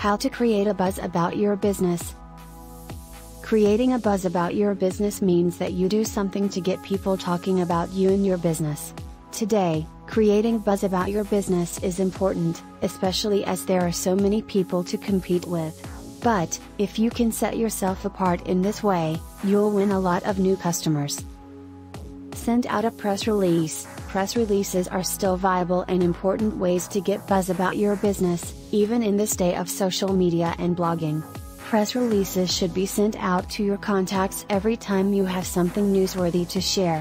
How to create a buzz about your business. Creating a buzz about your business means that you do something to get people talking about you and your business. Today, creating buzz about your business is important, especially as there are so many people to compete with. But, if you can set yourself apart in this way, you'll win a lot of new customers. Send out a press release. Press releases are still viable and important ways to get buzz about your business, even in this day of social media and blogging. Press releases should be sent out to your contacts every time you have something newsworthy to share.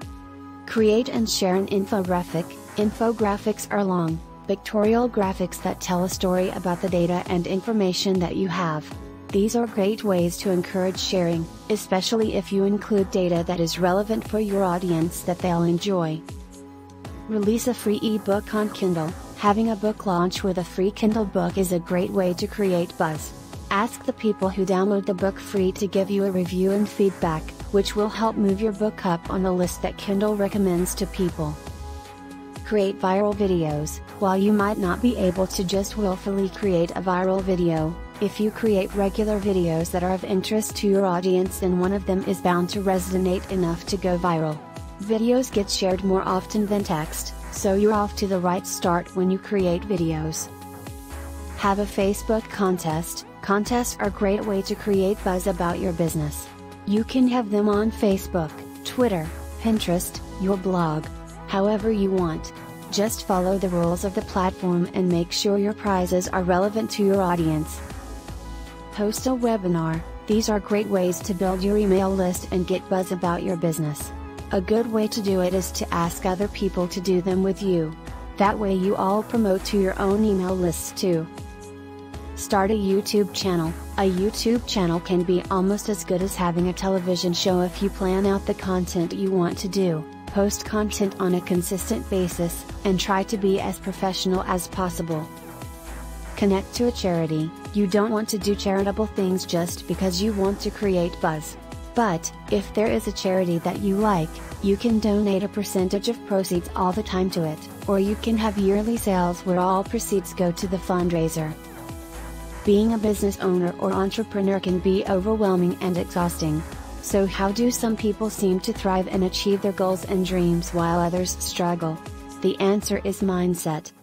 Create and share an infographic. Infographics are long, pictorial graphics that tell a story about the data and information that you have. These are great ways to encourage sharing, especially if you include data that is relevant for your audience that they'll enjoy. Release a free ebook on Kindle. Having a book launch with a free Kindle book is a great way to create buzz. Ask the people who download the book free to give you a review and feedback, which will help move your book up on the list that Kindle recommends to people. Create viral videos. While you might not be able to just willfully create a viral video, if you create regular videos that are of interest to your audience, then one of them is bound to resonate enough to go viral. Videos get shared more often than text, so you're off to the right start when you create videos. Have a Facebook contest. Contests are a great way to create buzz about your business. You can have them on Facebook, Twitter, Pinterest, your blog, however you want. Just follow the rules of the platform and make sure your prizes are relevant to your audience. Host a webinar. These are great ways to build your email list and get buzz about your business. A good way to do it is to ask other people to do them with you. That way you all promote to your own email lists too. Start a YouTube channel. A YouTube channel can be almost as good as having a television show if you plan out the content you want to do, post content on a consistent basis, and try to be as professional as possible. Connect to a charity. You don't want to do charitable things just because you want to create buzz. But, if there is a charity that you like, you can donate a percentage of proceeds all the time to it, or you can have yearly sales where all proceeds go to the fundraiser. Being a business owner or entrepreneur can be overwhelming and exhausting. So how do some people seem to thrive and achieve their goals and dreams while others struggle? The answer is mindset.